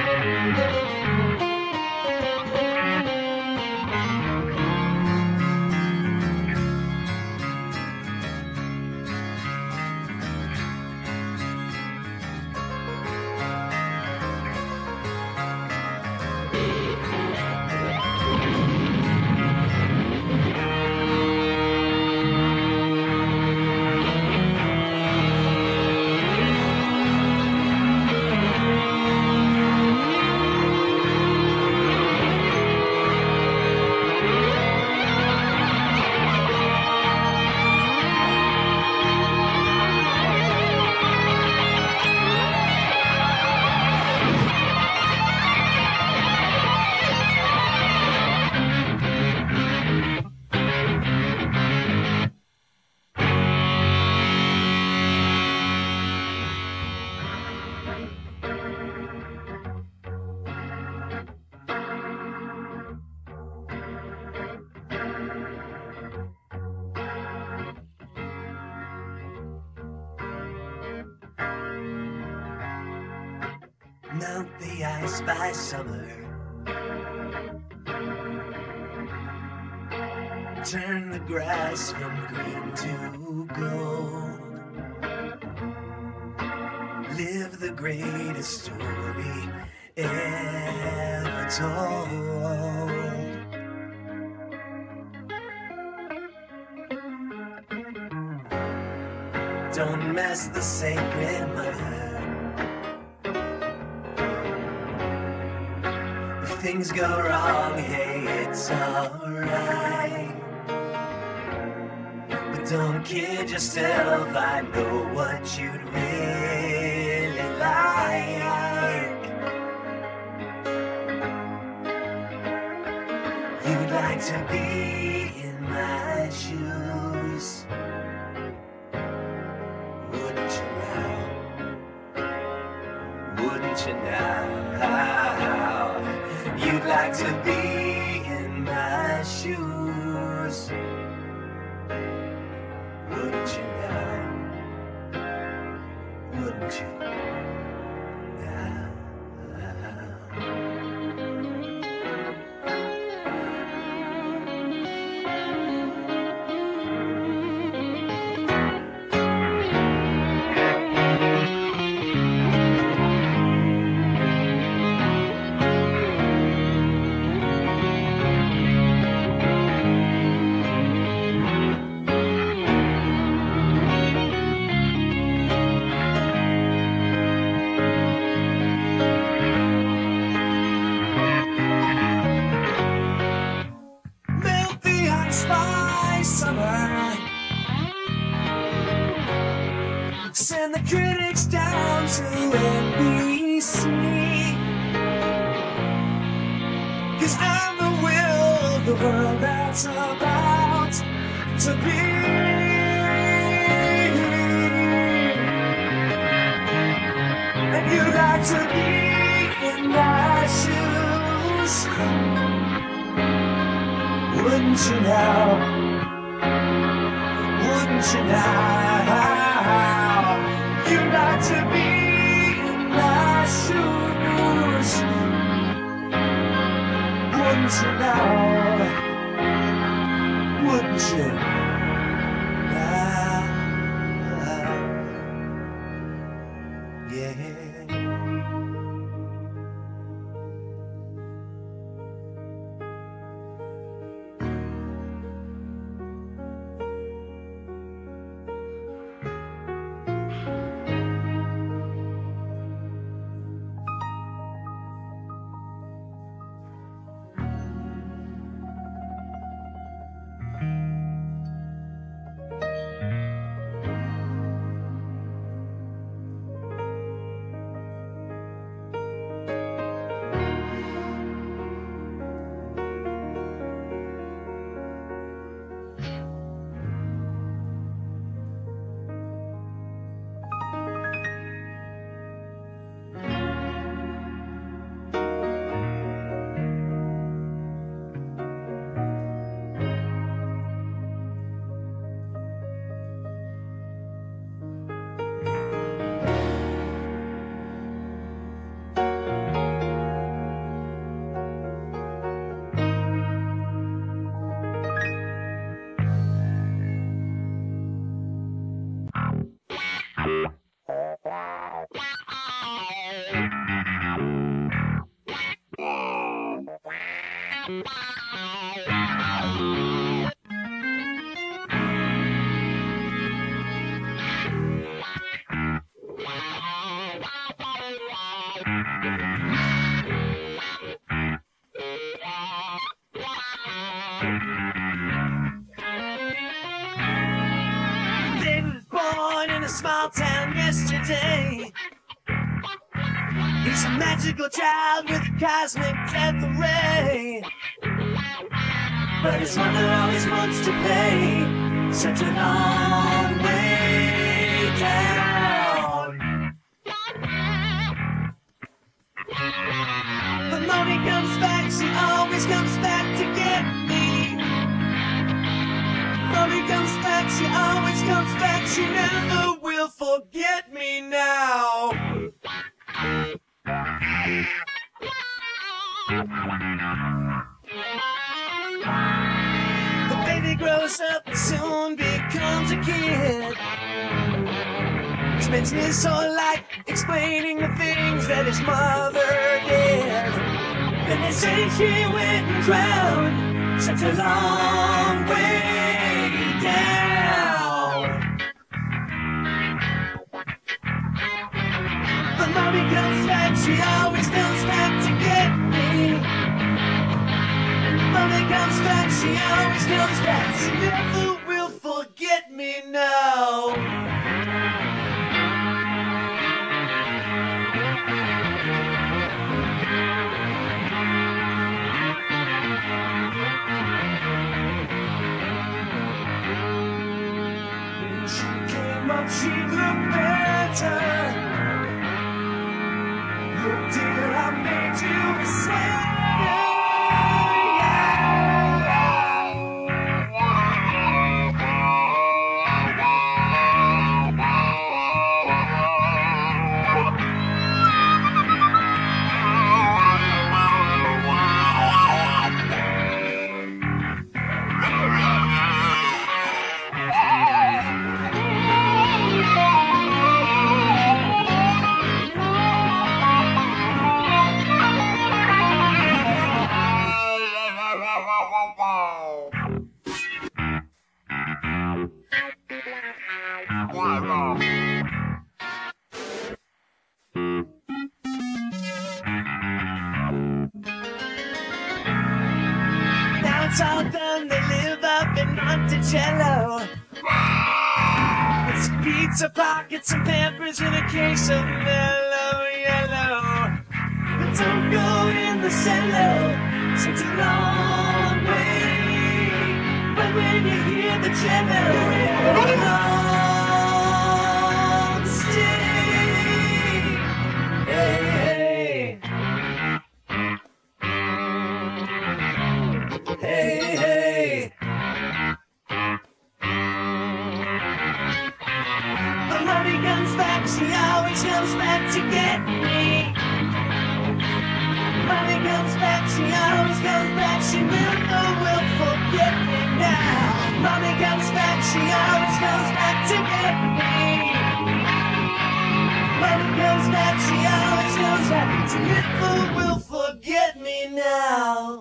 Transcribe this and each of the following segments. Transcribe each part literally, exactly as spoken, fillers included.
Melt the ice by summer, turn the grass from green to gold, live the greatest story ever told. Don't mess the sacred mother. Things go wrong, hey, it's alright. But don't kid yourself, I know what you'd really like. You'd like to be in my shoes, wouldn't you now? Wouldn't you now? You'd like to be in my shoes, wouldn't you now? Wouldn't you now? Send the critics down to N B C, 'cause I'm the will of the world that's about to be. And you'd like to be in my shoes, wouldn't you now? Wouldn't you now? You'd like to be in my shoes, wouldn't you now? Wouldn't you now? Yeah. David was born in a small town yesterday. He's a magical child with a cosmic death array. But his mother always wants to pay such a long way down. But Moni comes back, she always comes back to get me. Moni comes back, she always comes back, she never will forget me now. The baby grows up and soon becomes a kid. Spends his whole life explaining the things that his mother did. And they say she went and drowned such a long way down. But Mommy comes back, she always comes back to get me. Mommy comes back, she always comes back, she never will forget me now. When she came up, she looked better. Look, dear, I made you a sinner. Now it's all done, they live up in Monticello. With some pizza pockets, some Pampers, and a case of mellow yellow. But don't go in the cello, such a long way. But when you hear the cello, hold on, stay. Hey, hey. Hey, hey. But Mommy comes back, she always comes back to get me. Mommy comes back, she always comes back, she never will forget me now. Mommy comes back, she always comes back to get me. Mommy comes back, she always comes back, she never will forget me now.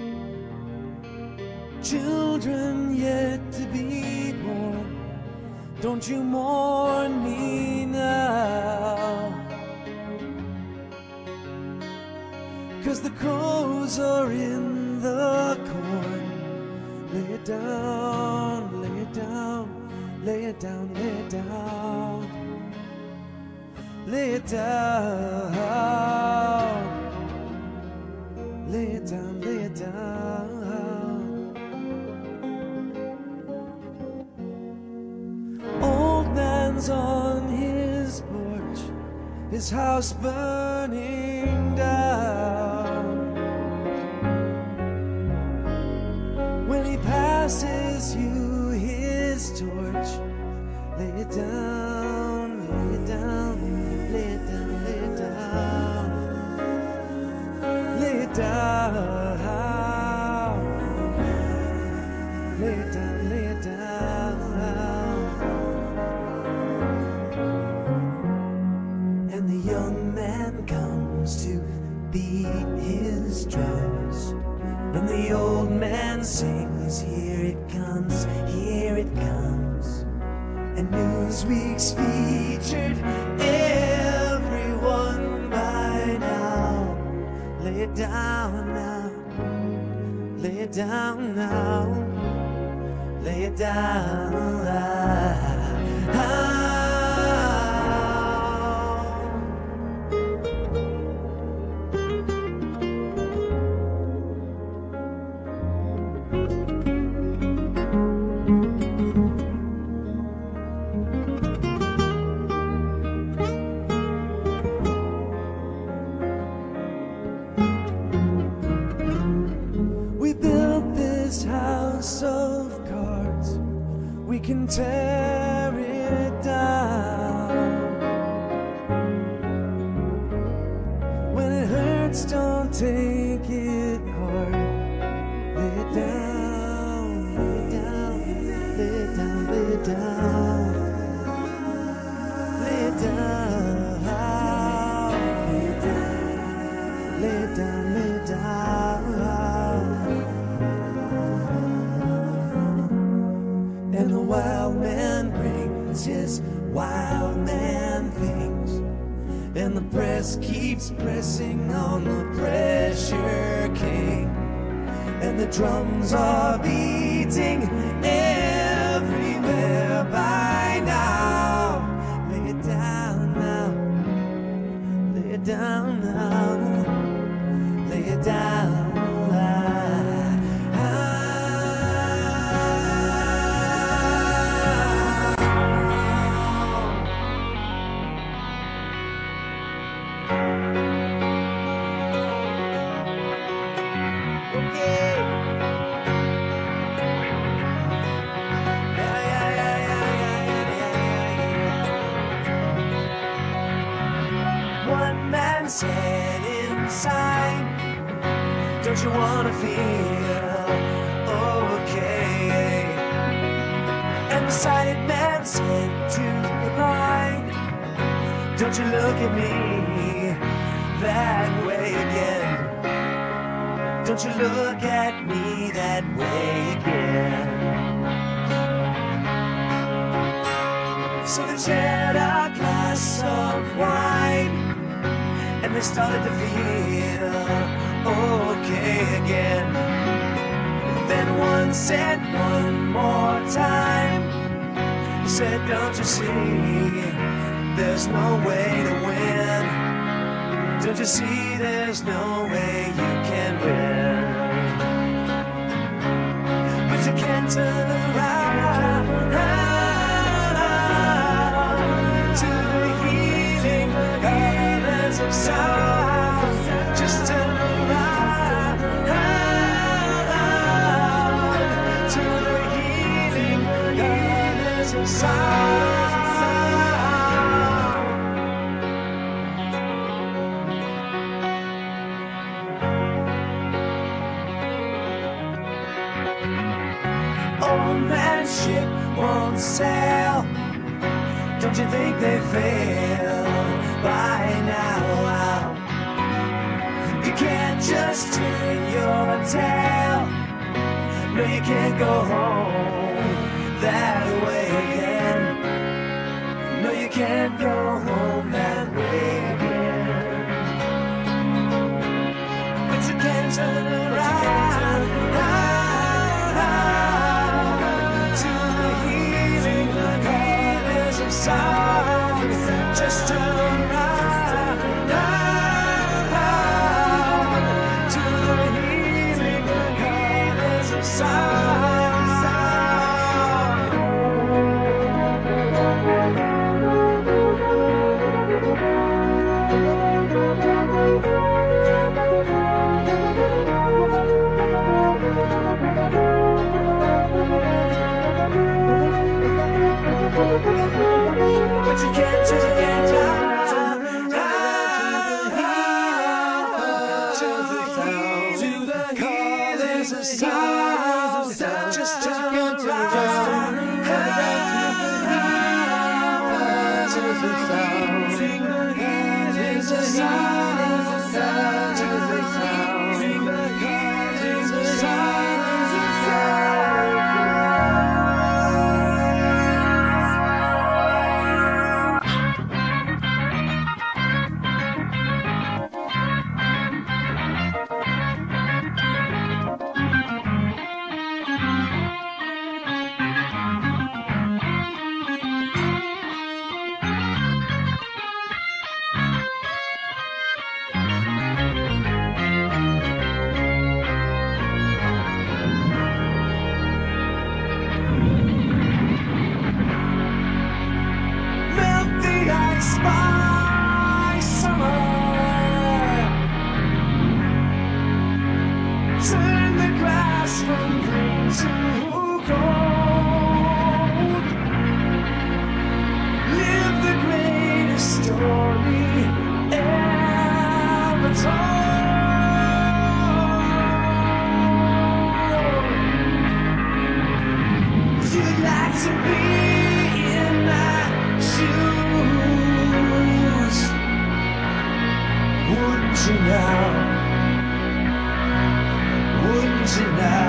Children yet to be born, Don't you mourn me now, 'cause the crows are in the corn. Lay it down, lay it down, lay it down, lay it down, lay it down, lay it down, lay it down. Old man's on his porch, his house burning down. When he passes you his torch, lay it down, lay it down, lay it down, lay it down, lay it down, lay it down, lay it down. And the young man comes to beat his drums, and the old man sings, here it comes, here it comes. And Newsweek's featured everyone by now. Lay it down now, lay it down now, lay it down. Ah, ah. Of cards, we can tear it down. When it hurts, don't take it hard. Lay it down, lay it down, lay it down, lay it down, lay it down, lay it down, lay it down, lay it down. And the wild man brings his wild man things, and the press keeps pressing on the pressure king, and the drums are beating everywhere by now. Lay it down now, lay it down now, lay it down. Said inside, don't you wanna feel okay? And the sighted man said to the blind, don't you look at me that way again? Don't you look at me that way again? So they shared a glass of wine, and they started to feel okay again. Then one said one more time, he said, don't you see, there's no way to win. Don't you see, there's no way you can win. But you can't turn around to the healing colors of sound. Just turn around to the healing colors of sound. Old man's ship won't sail. Don't you think they fail by now? You can't just turn your tail. No, you can't go home that way again. Just turn around to the healing colors of sound. But you can't turn around to the colors of sound. Just turn around to the sing the colors of sound. To the sound, sing the colors of sound. By summer, turn the grass from green to gold. Live the greatest story ever told. You'd like to be in my shoes, wouldn't you now? Wouldn't you now?